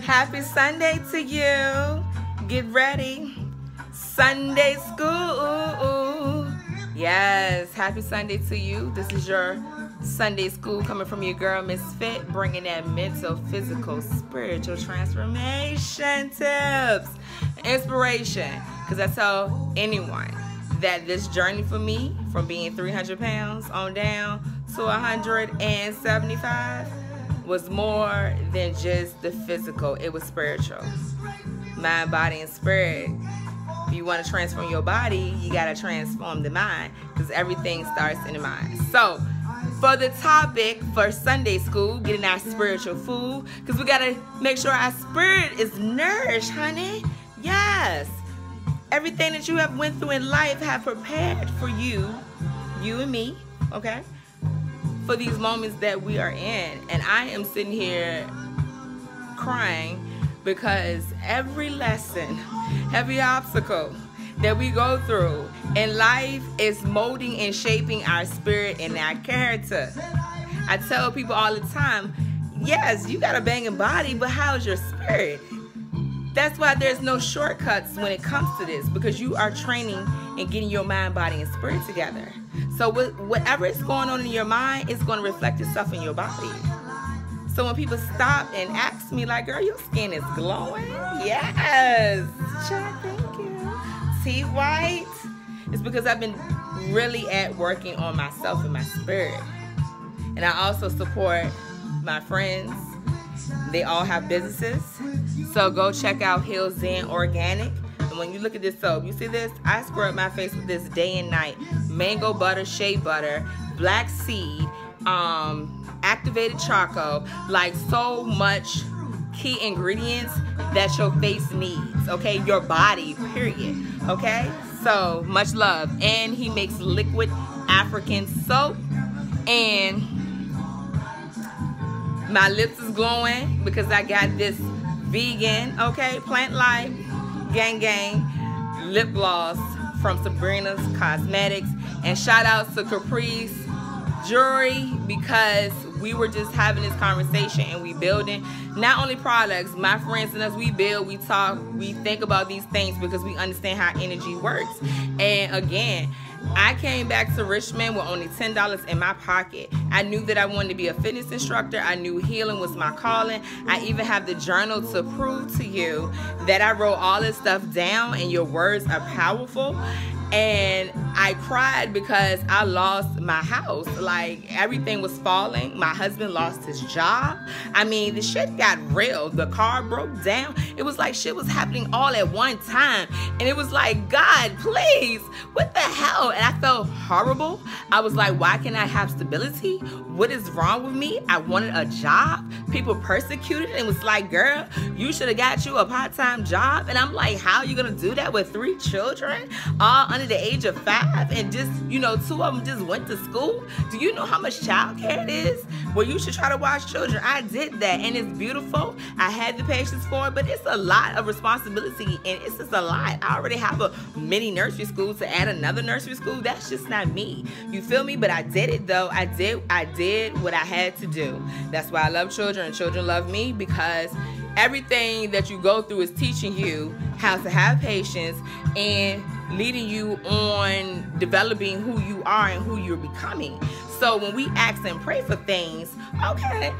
Happy Sunday to you. Get ready. Sunday school. Yes, happy Sunday to you. This is your Sunday school coming from your girl, Miss Fit, bringing that mental, physical, spiritual transformation tips, inspiration. Because I tell anyone that this journey for me, from being 300 pounds on down to 175, was more than just the physical. It was spiritual. Mind, body, and spirit. If you want to transform your body, you got to transform the mind, because everything starts in the mind. So, for the topic for Sunday school, getting our spiritual food, because we got to make sure our spirit is nourished, honey. Yes. Everything that you have went through in life have prepared for you and me, okay, for these moments that we are in. And I am sitting here crying because every lesson, every obstacle that we go through in life is molding and shaping our spirit and our character. I tell people all the time, yes, you got a banging body, but how's your spirit? That's why there's no shortcuts when it comes to this, because you are training and getting your mind, body, and spirit together. So whatever is going on in your mind, it's going to reflect itself in your body. So when people stop and ask me, like, girl, your skin is glowing? Yes. Chuck, thank you. Teeth white? It's because I've been really at working on myself and my spirit. And I also support my friends. They all have businesses. So go check out Hill Zen Organic. And when you look at this soap, you see this? I scrub my face with this day and night. Mango butter, shea butter, black seed, activated charcoal. Like, so much key ingredients that your face needs, okay? Your body, period, okay? So much love. And he makes liquid African soap. And my lips is glowing because I got this vegan, okay, Plant Life gang lip gloss from Sabrina's Cosmetics. And shout out to Caprice Jewelry, because we were just having this conversation and we building not only products, my friends and us, we build, we talk, we think about these things because we understand how energy works. And again, I came back to Richmond with only $10 in my pocket. I knew that I wanted to be a fitness instructor. I knew healing was my calling. I even have the journal to prove to you that I wrote all this stuff down and your words are powerful. And I cried because I lost my house. Like, everything was falling. My husband lost his job. I mean, the shit got real. The car broke down. It was like shit was happening all at one time. And it was like, God, please, what the hell? And I felt horrible. I was like, why can't I have stability? What is wrong with me? I wanted a job. People persecuted. And it was like, girl, you should have got you a part-time job. And I'm like, how are you going to do that with 3 children? All under the age of 5, and just, you know, 2 of them just went to school. Do you know how much child care it is? Well, you should try to watch children. I did that, and it's beautiful. I had the patience for it, but it's a lot of responsibility, and it's just a lot. I already have a mini nursery school. To add another nursery school, that's just not me. You feel me? But I did it, though. I did what I had to do. That's why I love children, and children love me, because everything that you go through is teaching you how to have patience and leading you on developing who you are and who you're becoming. So when we ask and pray for things, okay,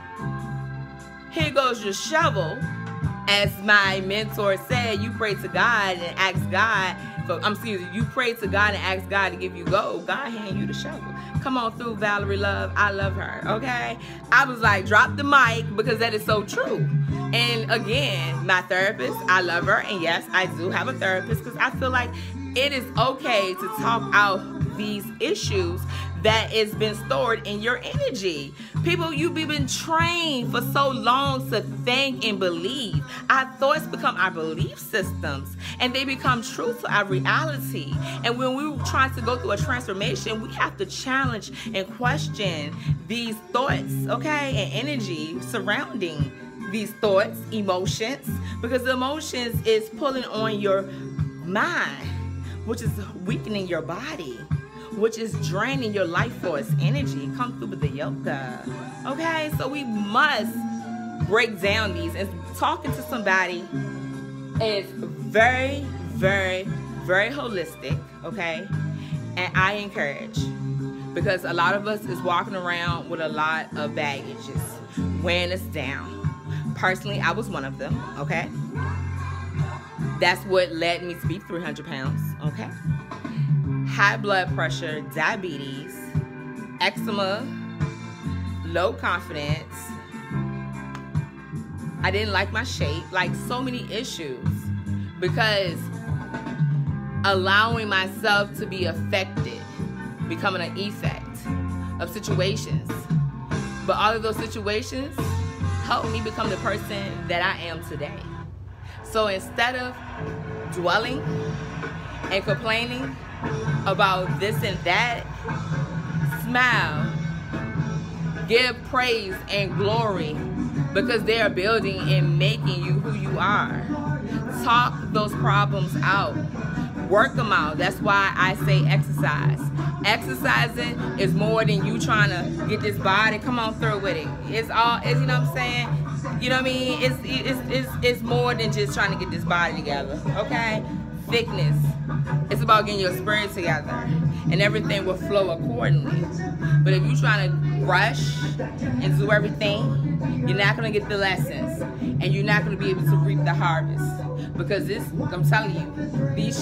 here goes your shovel. As my mentor said, you pray to God and ask God, you pray to God and ask God to give you gold. God hand you the shovel. Come on through, Valerie Love. I love her, okay? I was like, drop the mic, because that is so true. And again, my therapist, I love her. And yes, I do have a therapist, because I feel like it is okay to talk out these issues that has been stored in your energy. People, you've been trained for so long to think and believe. Our thoughts become our belief systems, and they become true to our reality. And when we're trying to go through a transformation, we have to challenge and question these thoughts, okay, and energy surrounding these thoughts, emotions, because the emotions is pulling on your mind, which is weakening your body, which is draining your life force energy. Come through with the yoga. Okay, so we must break down these, and talking to somebody is very, very, very holistic, okay? And I encourage, because a lot of us is walking around with a lot of baggages, weighing us down. Personally, I was one of them, okay? That's what led me to be 300 pounds, okay? High blood pressure, diabetes, eczema, low confidence. I didn't like my shape, like so many issues, because allowing myself to be affected, becoming an effect of situations. But all of those situations helped me become the person that I am today. So instead of dwelling and complaining about this and that, smile, give praise and glory, because they are building and making you who you are. Talk those problems out. Work them out. That's why I say exercise. Exercising is more than you trying to get this body. Come on through with it. It's all, you know what I'm saying? You know what I mean? It's more than just trying to get this body together. Okay? Fitness. It's about getting your spirit together, and everything will flow accordingly. But if you're trying to rush and do everything, you're not going to get the lessons, and you're not going to be able to reap the harvest. Because this, I'm telling you, these